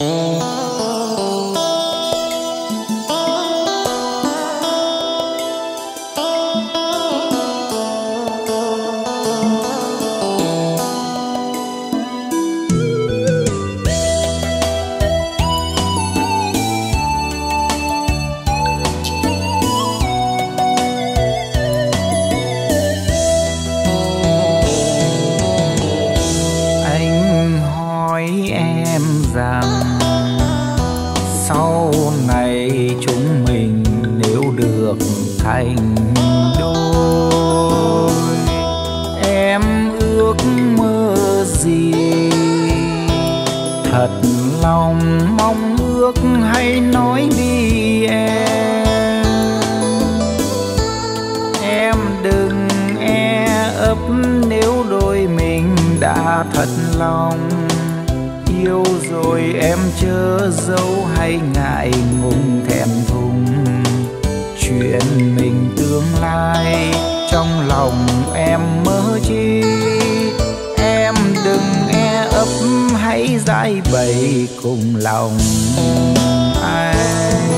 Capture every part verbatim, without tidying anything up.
thành đôi. Em ước mơ gì thật lòng mong ước hãy nói đi em. Em đừng e ấp nếu đôi mình đã thật lòng. Yêu rồi em chớ giấu hay ngại ngùng thẹn thùng. Chuyện mình tương lai trong lòng em mơ chi. Em đừng e ấp hãy giải bày cùng lòng ai.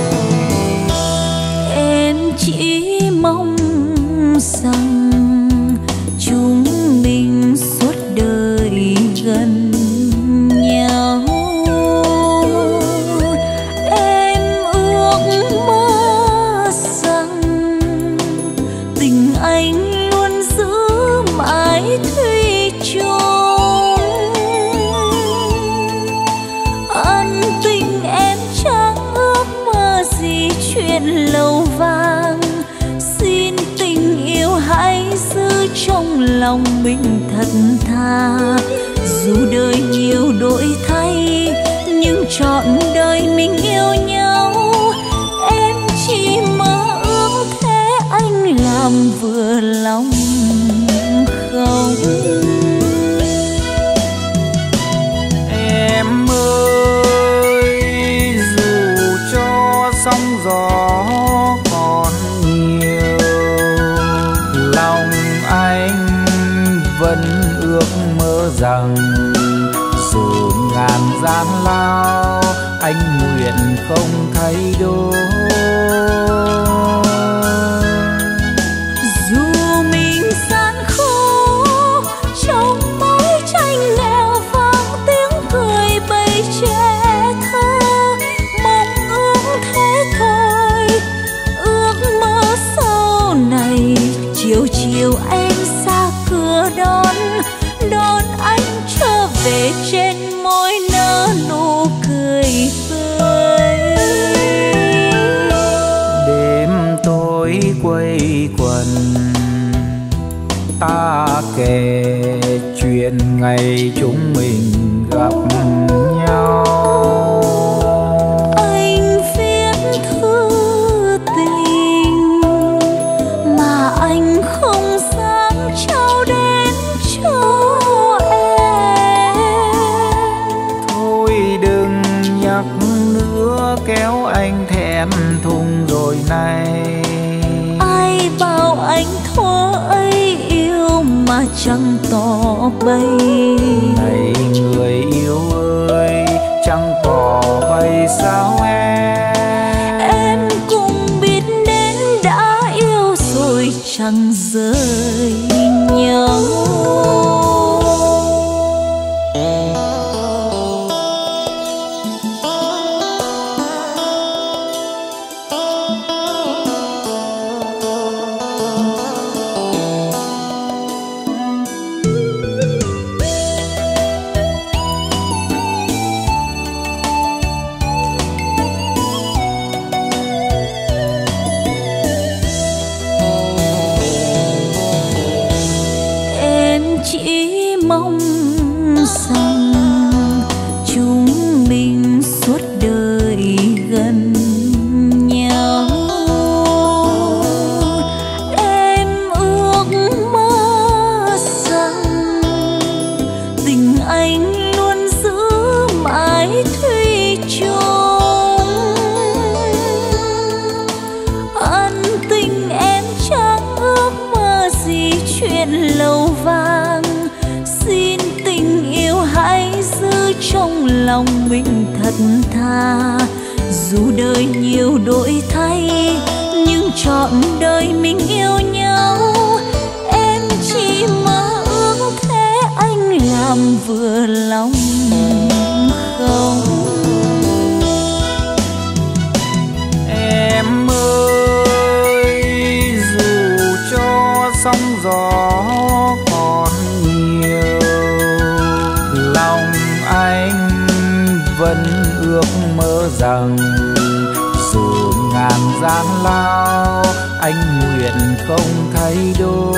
Em chỉ mong rằng chúng mình suốt đời gần nhau. Em ước mơ rằng tình anh luôn giữ mãi thủy chung. Ân tình em chẳng ước mơ gì chuyện lâu vàng. Xin tình yêu hãy giữ trong lòng mình thật thà. Dù đời nhiều đổi thay nhưng trọn đời mình yêu nhau. Em chỉ mơ ước thế anh làm vừa lòng không. Em ơi dù cho sóng gió còn nhiều, lòng anh vẫn ước mơ rằng dù ngàn gian lao anh nguyện không thay đổi. Dù mình gian khổ trong mái tranh nghèo vang tiếng cười bầy trẻ thơ. Mong ước thế thôi, ước mơ sau này chiều chiều em ra cửa đón. Đón anh trở về trên môi nở nụ cười tươi. Đêm tối quây quần ta kể chuyện ngày chúng mình gặp nhau. Anh viết thư tình mà anh không dám trao đến cho em. Thôi đừng nhắc nữa kéo anh thẹn thùng rồi này. Ai bảo anh thuở ấy yêu mà chẳng tỏ bày. Này người yêu ơi chẳng tỏ bày sao em. Em cũng biết đến đã yêu rồi chẳng rời nhau. trong lòng mình thật thà. Dù đời nhiều đổi thay nhưng trọn đời mình yêu nhau. Em chỉ mơ ước thế anh làm vừa lòng không? Em ơi, dù cho sóng gió còn nhiều, lòng anh vẫn ước mơ rằng dù ngàn gian lao anh nguyện không thay đổi.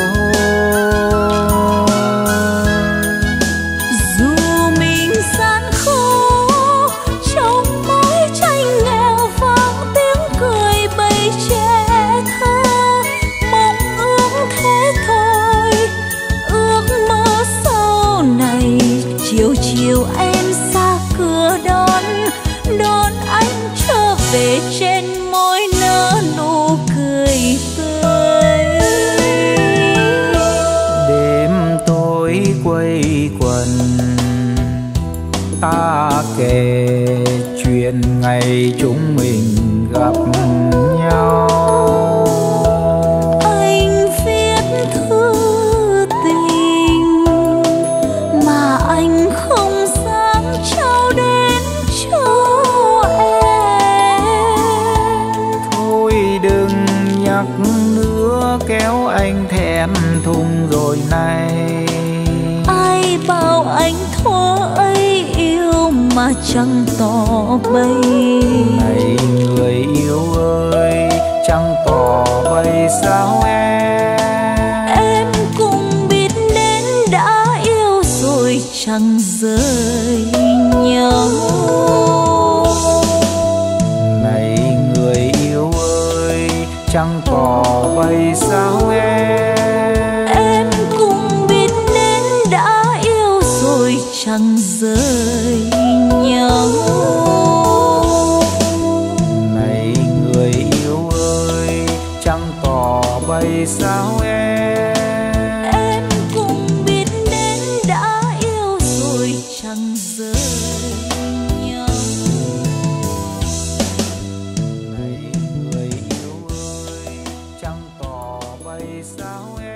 Dù mình gian khổ trong mái tranh nghèo vang tiếng cười bầy trẻ thơ, mong ước thế thôi, ước mơ sau này chiều chiều em ra cửa đón đón anh trở về, trên môi nở nụ cười tươi. Đêm tối quây quần ta kể chuyện ngày chúng mình gặp nhau. Anh viết thư tình mà anh không dám trao đến cho em. Thôi đừng nhắc nữa kéo anh thẹn thùng rồi này. Ai bảo anh thuở ấy yêu mà chẳng tỏ bày. Này người yêu ơi, chẳng tỏ bày sao em? Em cũng biết đến đã yêu rồi chẳng rời nhau. Này người yêu ơi, chẳng tỏ bày sao em? Em cũng biết đến đã yêu rồi chẳng rời nhau. Này người yêu ơi, chẳng tỏ bày sao em? Em cũng biết đến đã yêu rồi chẳng rời nhau. Này người yêu ơi, chẳng tỏ bày sao em?